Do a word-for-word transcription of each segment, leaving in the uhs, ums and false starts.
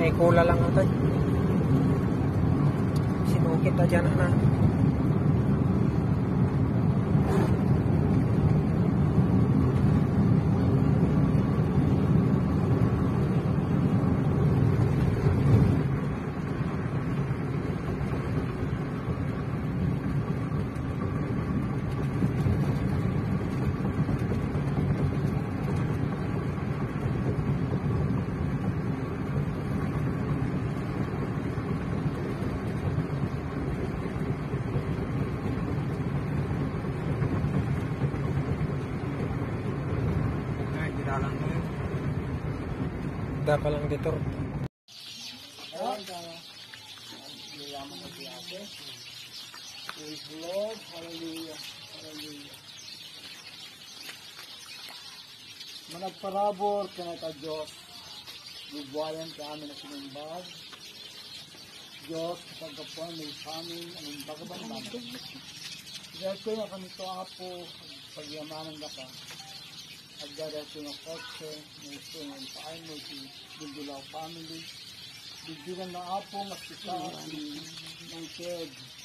Penikula lang ito. Sinukit na dyan na. Da pa lang dito. Ayan, nilaman na si ate. Praise the Lord. Hallelujah. Hallelujah. Managparabor ka na ka Diyos. Bubuhayan ka amin na sinimbag. Diyos, pagkapuan may samin, anong bagaban namin. Dahil ko yung kami ito apo, pagyamanan na ka. Agdara ito ng kotse, may ito ng paay mo, si Bindulaw family. Bigyan na apo, maskita, si Mangked,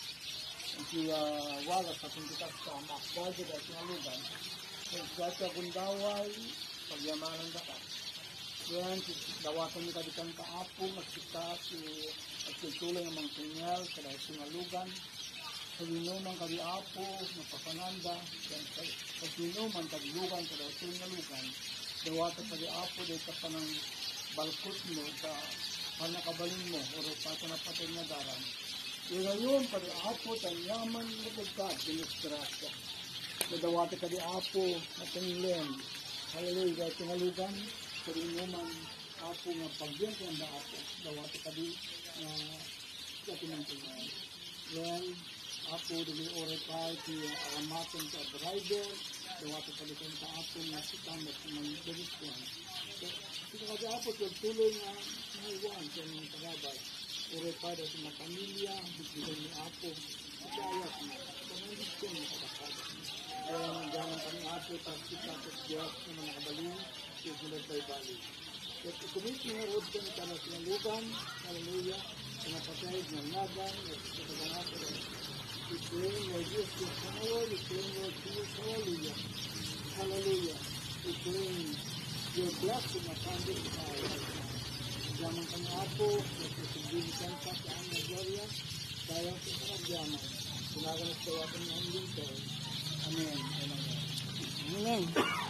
si Wagas, at hindi ka sa makbagod at sinalugan. Kaya dati agundaway, pagyamanan na ka. Yan, dawasan niyo kadikang kaapo, maskita, si at tultuloy ng mga sinyal, kada sinalugan. Sa inuman kadi apo, napapananda, sa inuman kadi lugan, kada sinalugan. Dawata kadi apo, dahil ka pa ng balkot mo, sa panakabalin mo, o pata na patay na daran. E ngayon, kadi apo, tanyaman na pagkat, dinisgrasya. Dawata kadi apo, na tinglen. Hallelujah, dahil sinalugan, sa inuman, apo nga pagyan ka ng apo. Dawata kadi, na dati ng tinglen. Yan, apo dili oray pa ti aramaton sa driver dawato palitan sa apo nga sitang at mandirisyan. Ito kasi apo tuloy nga naiwan sa mga karabay. Oray pa sa mga pamilya, bigyan ni apo. Kayat na, pamandisyon na kapatid. Kaya nagdaman kami apo tapos tapos Diyos na mga kabalin, susunod tayo balik. At ikumit mga road ka na tanas ng lugan, hallelujah, pinapatay ng laban, at sa apo we claim Lord Jesus' power, we claim Lord Jesus, hallelujah, hallelujah, we claim your blessing upon this power. Jaman kami apo, nagsisigilikan sa saan na gloria, dahil sa panagyaman, sinaganap sa wakan ng lingkod. Amen. Amen. Amen.